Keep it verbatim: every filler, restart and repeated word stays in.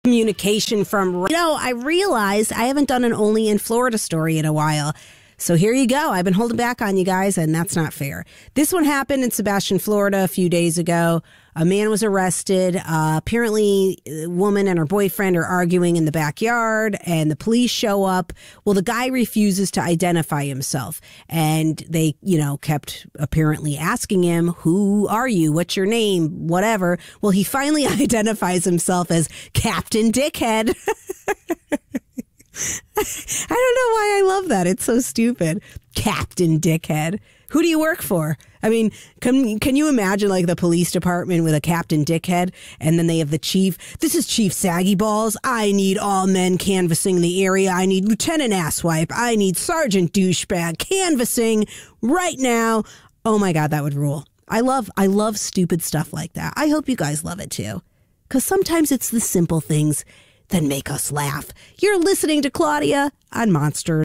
communication from, you know, I realized I haven't done an Only in Florida story in a while. So here you go. I've been holding back on you guys, and that's not fair. This one happened in Sebastian, Florida a few days ago. A man was arrested. Uh, apparently, a woman and her boyfriend are arguing in the backyard, and the police show up. Well, the guy refuses to identify himself, and they, you know, kept apparently asking him, who are you? What's your name? Whatever. Well, he finally identifies himself as Captain Dickhead. I don't know why I love that. It's so stupid. Captain Dickhead. Who do you work for? I mean, can, can you imagine like the police department with a Captain Dickhead, and then they have the chief? This is Chief Saggy Balls. I need all men canvassing the area. I need Lieutenant Asswipe. I need Sergeant Douchebag canvassing right now. Oh my God, that would rule. I love, I love stupid stuff like that. I hope you guys love it too. Because sometimes it's the simple things that make us laugh. You're listening to Claudia on Monsters.